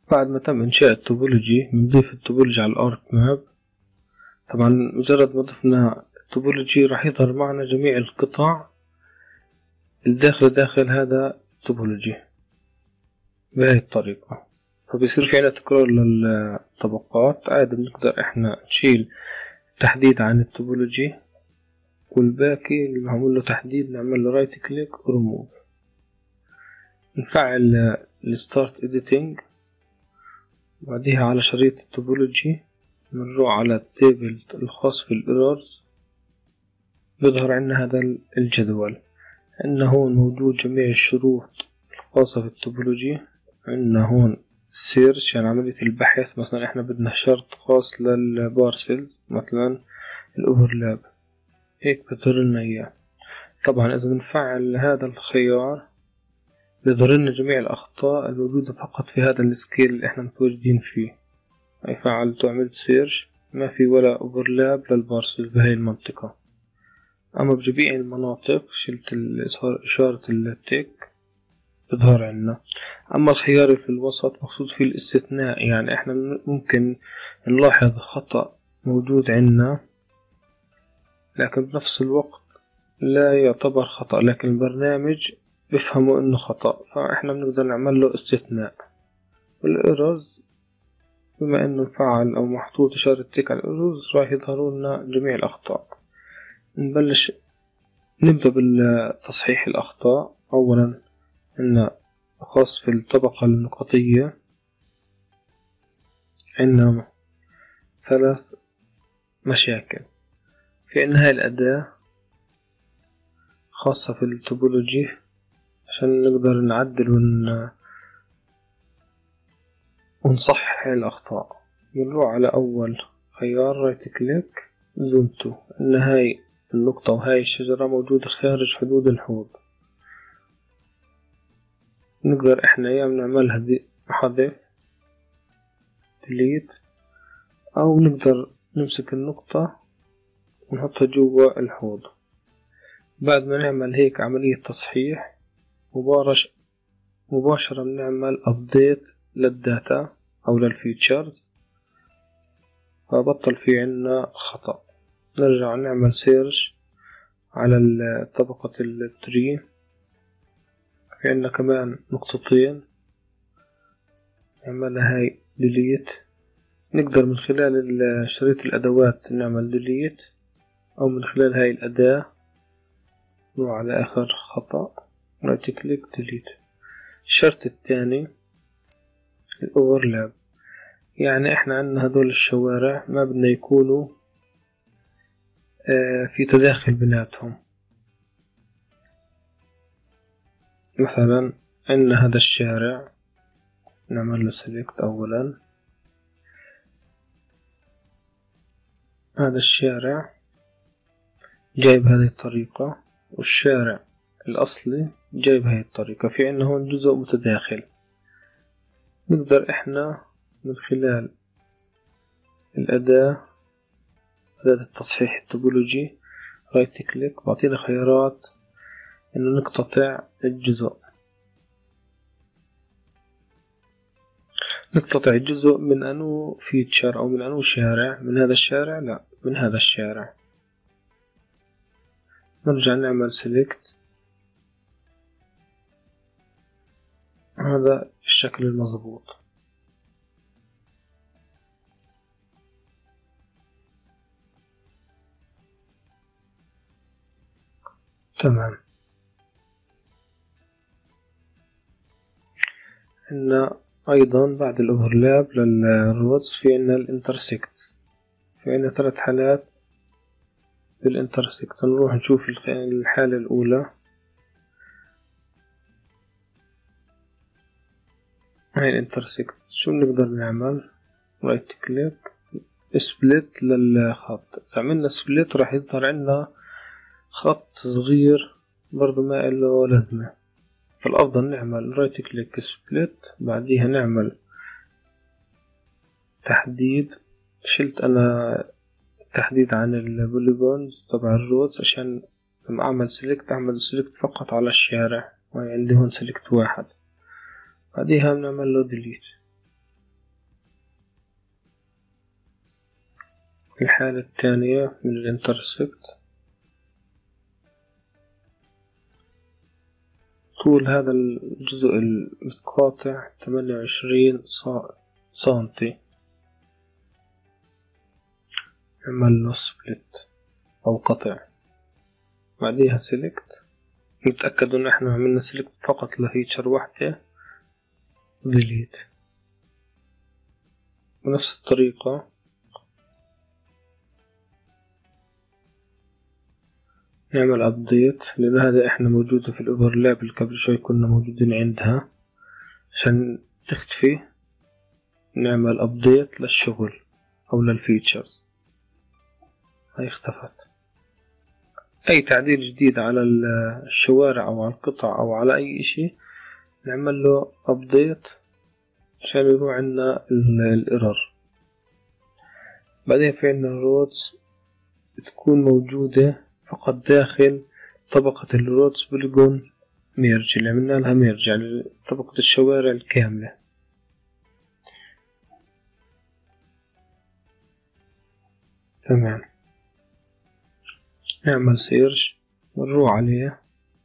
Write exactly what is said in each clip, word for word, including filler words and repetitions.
بعد ما تم إنشاء التوبولوجي بنضيف التوبولوجي على الأرك ماب. طبعا مجرد ما ضفنا التوبولوجي راح يظهر معنا جميع القطع الداخل داخل هذا التوبولوجي بهاي الطريقة، فبيصير في عنا تكرار للطبقات. عادي بنقدر احنا نشيل تحديد عن التوبولوجي، والباقي اللي معمول له تحديد نعمل له رايت كليك وريموف. نفعل الستارت اديتنج، بعديها على شريط التوبولوجي بنروح على التيبل الخاص في الايرورز، بيظهر عنا هذا الجدول. عندنا هون موجود جميع الشروط الخاصة في التوبولوجي. عندنا هون السيرش يعني عملية البحث، مثلا احنا بدنا شرط خاص للبارسلز مثلا الاوفرلاب، هيك بظهر لنا اياه. طبعا اذا بنفعل هذا الخيار بيظهر لنا جميع الاخطاء الموجودة فقط في هذا السكيل اللي احنا متواجدين فيه. هاي فعلت وعملت سيرش، ما في ولا اوفرلاب للبارسلز بهاي المنطقة. اما بجميع المناطق شلت اشارة التيك بظهر عنا. اما الخيار اللي في الوسط مقصود فيه الاستثناء، يعني احنا ممكن نلاحظ خطأ موجود عنا لكن بنفس الوقت لا يعتبر خطأ، لكن البرنامج بفهمه انه خطأ، فاحنا بنقدر نعمل له استثناء. والايرورز بما انه مفعل او محطوط اشارة تيك على الايرورز راح يظهروا لنا جميع الاخطاء. نبلش نبدأ بالتصحيح الأخطاء. أولا عندنا خاص في الطبقة النقطية، عندنا ثلاث مشاكل. في عندنا هاي الأداة خاصة في التوبولوجي عشان نقدر نعدل ون... ونصحح الأخطاء. بنروح على أول خيار رايت كليك زوم تو، إن هاي النقطة وهاي الشجرة موجودة خارج حدود الحوض. نقدر احنا يا نعملها دي حذف ديليت، او نقدر نمسك النقطة ونحطها جوا الحوض. بعد ما نعمل هيك عملية تصحيح مباشر مباشرة بنعمل ابديت للداتا او للفيتشرز، فبطل في عنا خطأ. نرجع نعمل سيرش على طبقة التري، في عنا كمان نقطتين نعملها هاي ديليت. نقدر من خلال شريط الأدوات نعمل ديليت، أو من خلال هاي الأداة نروح على آخر خطأ رايت كليك ديليت. الشرط الثاني الأوفرلاب، يعني احنا عندنا هدول الشوارع ما بدنا يكونوا آه في تداخل بيناتهم. مثلا عندنا هذا الشارع نعمل له سيلكت. أولا هذا الشارع جاي بهذه الطريقة، والشارع الأصلي جاي بهذه الطريقة، في عندنا هون جزء متداخل. نقدر احنا من خلال الأداة أداة التصحيح التوبولوجي رايت كليك بعطينا خيارات إنه نقتطع الجزء. نقتطع الجزء من أنو فيتشر أو من أنو شارع، من هذا الشارع لا من هذا الشارع. نرجع نعمل سيلكت، هذا الشكل المضبوط. تمام. عندنا أيضا بعد الأوفرلاب للروتس في عندنا الانترسكت، في عندنا ثلاث حالات بالانترسكت. نروح نشوف الحالة الأولى، هاي الانترسكت. شو بنقدر نعمل؟ رايت كليك سبليت للخط. إذا عملنا سبليت راح يظهر عندنا خط صغير برضو ما له لازمة، فالأفضل نعمل رايت كليك سبليت، بعديها نعمل تحديد. شلت أنا تحديد عن البوليجونز تبع الروتس عشان لما أعمل سيلكت أعمل سيلكت فقط على الشارع، وعندي هون سيلكت واحد. بعديها بنعمل له ديليت. الحالة الثانية من الانترسكت، طول هذا الجزء المتقاطع ثمانية وعشرين سنتي، نعمل له سبلت أو قطع، بعديها سيلكت، نتأكد إن احنا عملنا سيلكت فقط لفيتشر واحدة، ديليت. بنفس الطريقة نعمل أبديت، لأن هذا احنا موجودة في الأوفرلاب اللي قبل شوي كنا موجودين عندها، عشان تختفي نعمل أبديت للشغل أو للفيتشرز، هاي اختفت. أي تعديل جديد على الشوارع أو على القطع أو على أي إشي نعمل له أبديت عشان يروح عنا الإيرور. بعدين في عنا الرودز بتكون موجودة فقط داخل طبقة الرودز بوليجون ميرج اللي عملنا لها ميرج، يعني طبقة الشوارع الكاملة. تمام، نعمل سيرش ونروح عليه،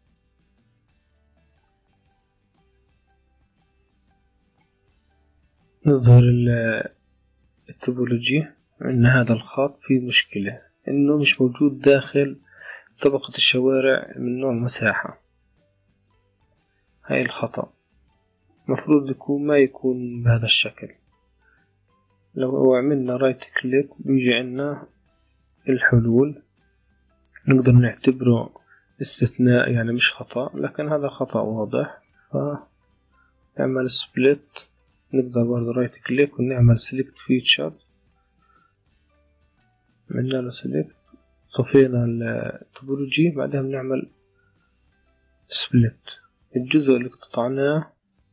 نظهر التوبولوجي ان هذا الخط فيه مشكلة انه مش موجود داخل طبقة الشوارع من نوع مساحة. هاي الخطأ مفروض يكون ما يكون بهذا الشكل. لو عملنا رايت كليك بيجي عنا الحلول، نقدر نعتبره استثناء يعني مش خطأ، لكن هذا خطأ واضح. فنعمل سبليت، نقدر برضه رايت كليك ونعمل سيلكت فيتشر، عملنا له سيلكت، طفينا التوبولوجي، بعدها بنعمل سبليت الجزء اللي قطعناه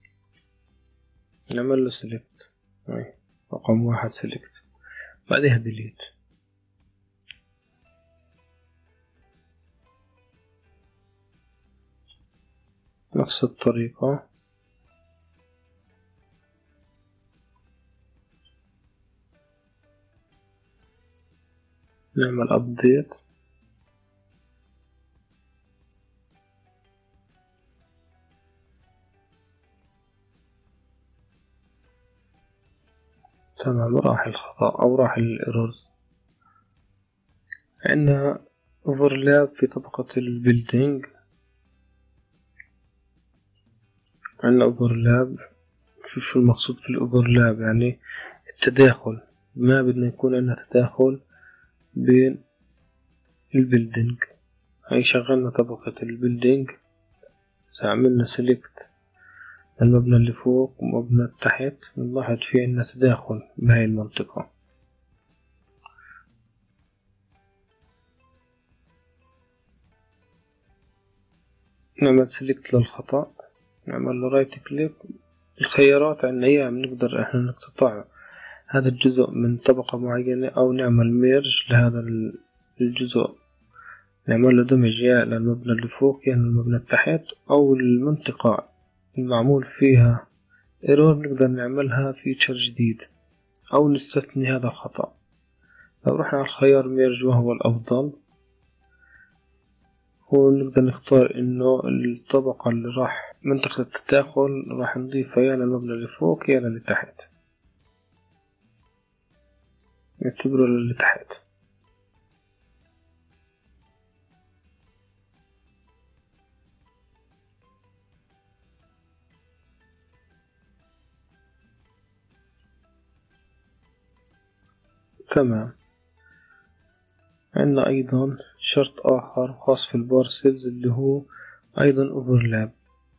نعمل له سيلكت، رقم واحد سيلكت، بعدها ديليت. نفس الطريقة نعمل أبديت، تمام، راح الخطأ أو راح الإيرورز. عندنا اوفرلاب في طبقة البيلدينج، عندنا اوفرلاب. شوف شو المقصود في الاوفرلاب، يعني التداخل، ما بدنا يكون عندنا تداخل بين البيلدينج. هاي شغلنا طبقة البيلدينج، عملنا سيلكت المبنى اللي فوق ومبنى تحت، نلاحظ في عندنا تداخل بهاي المنطقة. نعمل سيلكت للخطأ، نعمل له رايت كليك. الخيارات عندنا اياها بنقدر احنا نقتطع هذا الجزء من طبقة معينة او نعمل ميرج لهذا الجزء، نعمل له دمج يا للمبنى اللي فوق يا للمبنى تحت، او المنطقة المعمول فيها ايرور نقدر نعملها فيتشر جديد او نستثني هذا الخطأ. لو رحنا على الخيار ميرج وهو الافضل، ونقدر نختار انه الطبقة اللي راح منطقة التداخل راح نضيفها يا للمبنى اللي فوق يا للي تحت، نعتبره للي تحت. تمام. عندنا ايضا شرط اخر خاص في البارسلز اللي هو ايضا اوفرلاب.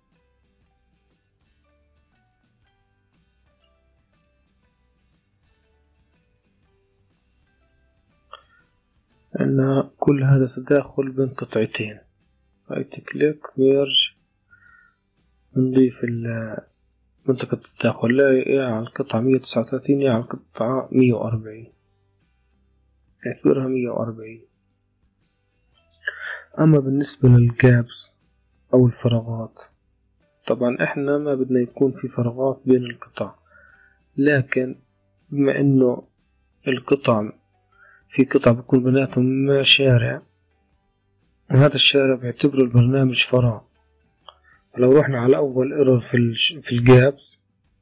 عندنا كل هذا تداخل بين قطعتين، رايت كليك ميرج، نضيف منطقة التداخل لا يا على القطعة مية وتسعة وثلاثين يا على القطعة مية وأربعين، نعتبرها مية وأربعين. أما بالنسبة للجابس أو الفراغات، طبعا إحنا ما بدنا يكون في فراغات بين القطع، لكن بما إنه القطع في قطع بيكون بيناتهم شارع، وهذا الشارع بيعتبره البرنامج فراغ. لو رحنا على أول ايرور في ال في الجابس،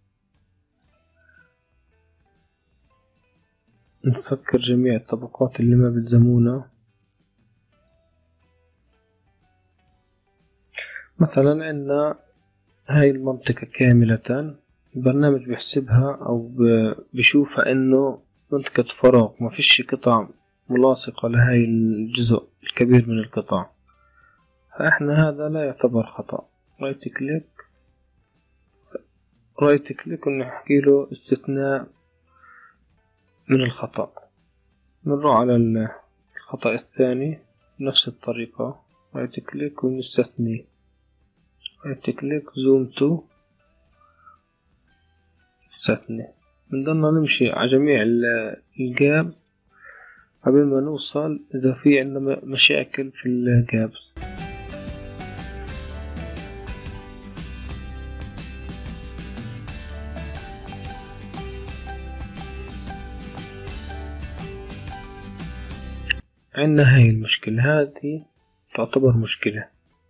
نسكر جميع الطبقات اللي ما بيلزمونا. مثلا عندنا هاي المنطقة كاملة، البرنامج بيحسبها أو بيشوفها إنه منطقة فراغ، ما فيش قطع ملاصقة لهاي الجزء الكبير من القطع، فإحنا هذا لا يعتبر خطأ. رايت كليك رايت كليك ونحكي له استثناء من الخطأ. نروح على الخطأ الثاني بنفس الطريقة، رايت كليك ونستثني، رايت كليك زوم تو استثني. بنضلنا نمشي على جميع الجابس قبل ما نوصل إذا في عندنا مشاكل في الجابس. عندنا هاي المشكلة، هذه تعتبر مشكلة.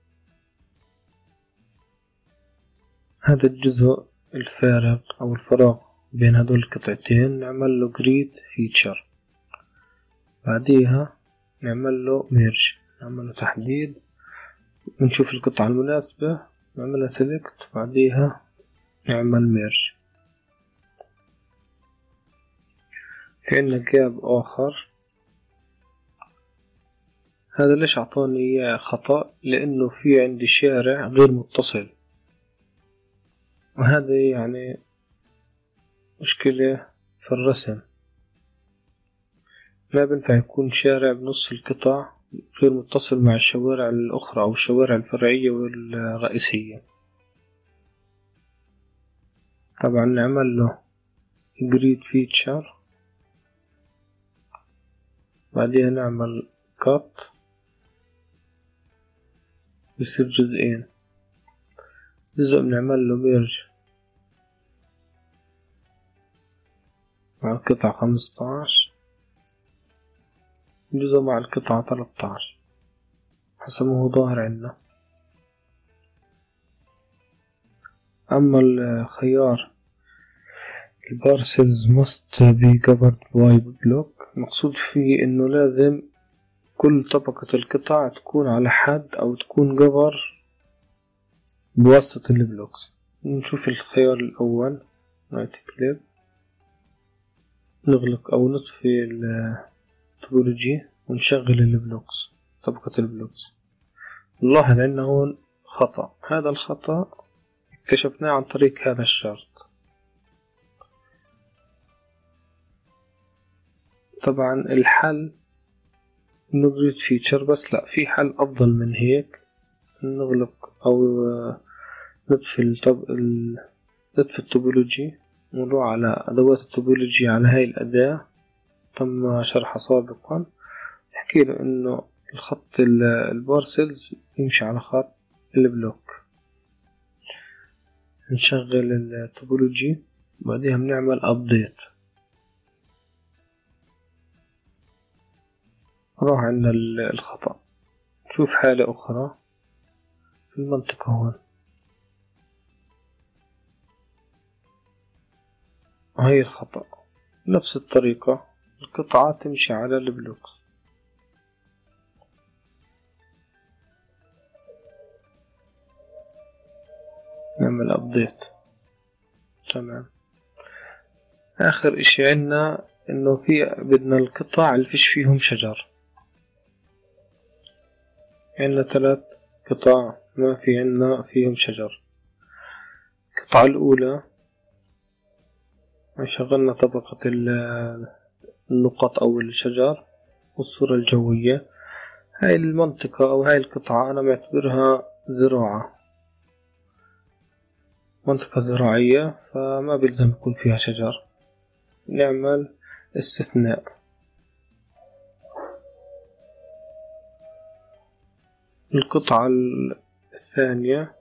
هذا الجزء الفارغ أو الفراغ بين هدول القطعتين نعمل له جريد فيتشر، بعديها نعمل له ميرج، نعمل له تحديد، ونشوف القطعة المناسبة نعملها سيلكت، بعديها نعمل ميرج. في عندنا جاب آخر، هذا ليش أعطاني إياه خطأ؟ لأنه في عندي شارع غير متصل، وهذا يعني مشكلة في الرسم. ما بنفع يكون شارع بنص القطع غير متصل مع الشوارع الأخرى أو الشوارع الفرعية والرئيسية. طبعا نعمل له جريد فيتشر، بعدين نعمل كات بيصير جزئين، جزء بنعمل له ميرج مع القطعة خمستاشر، جزء مع القطعة تلتاشر حسب ما هو ظاهر عندنا. أما الخيار البارسلز must be covered by block، مقصود فيه إنه لازم كل طبقة القطع تكون على حد أو تكون جبر بواسطة البلوكس. نشوف الخيار الأول، رايت كليك، نغلق أو نطفي التوبولوجي ونشغل البلوكس، طبقة البلوكس. نلاحظ عندنا هون خطأ، هذا الخطأ اكتشفناه عن طريق هذا الشرط. طبعا الحل نجريد فيتشر، بس لا، في حل أفضل من هيك. نغلق أو نطفي الطب... نطفي التوبولوجي ونروح على أدوات التوبولوجي على هاي الأداة تم شرحها سابقا، نحكي له إنه الخط البارسلز يمشي على خط البلوك. نشغل التوبولوجي، بعدها بنعمل أبديت. راح عندنا الخطأ، نشوف حالة أخرى في المنطقة هون، هاي الخطأ نفس الطريقة، القطعة تمشي على البلوكس. نعمل أبديت، تمام. آخر إشي عنا إنه في بدنا القطع اللي فيش فيهم شجر. عنا ثلاث قطع ما في عنا فيهم شجر. القطعة الأولى شغلنا طبقة النقط أو الشجر والصورة الجوية. هاي المنطقة أو هاي القطعة أنا معتبرها زراعة، منطقة زراعية، فما بيلزم يكون فيها شجر. نعمل استثناء، القطعة الثانية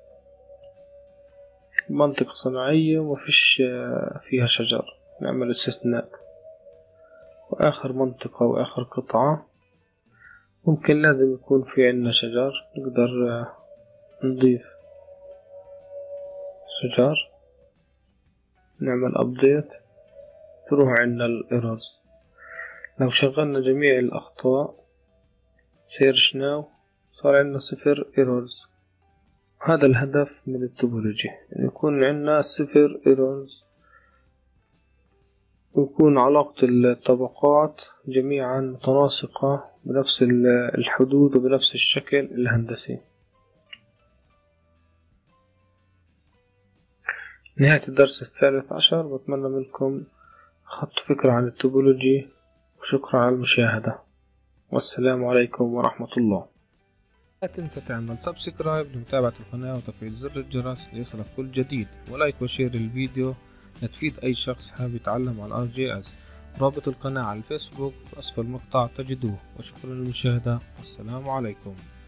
منطقة صناعية ومفيش فيها شجر، نعمل استثناء. وآخر منطقة وآخر قطعة ممكن لازم يكون في عنا شجر، نقدر نضيف شجر، نعمل أبديت، تروح عنا الإيرورز. لو شغلنا جميع الأخطاء سيرش ناو صار عنا صفر إيرورز. هذا الهدف من التوبولوجي، إن يكون عنا صفر إيرورز، ويكون علاقة الطبقات جميعا متناسقة بنفس الحدود وبنفس الشكل الهندسي. نهاية الدرس الثالث عشر، بتمنى منكم أخذتوا فكرة عن التوبولوجي، وشكرا على المشاهدة، والسلام عليكم ورحمة الله. لا تنسى تعمل سبسكرايب لمتابعة القناة وتفعيل زر الجرس ليصلك كل جديد، ولايك وشير الفيديو لتفيد أي شخص حابب يتعلم على ار جي اس. رابط القناة على الفيسبوك في أسفل المقطع تجدوه، وشكرا للمشاهدة والسلام عليكم.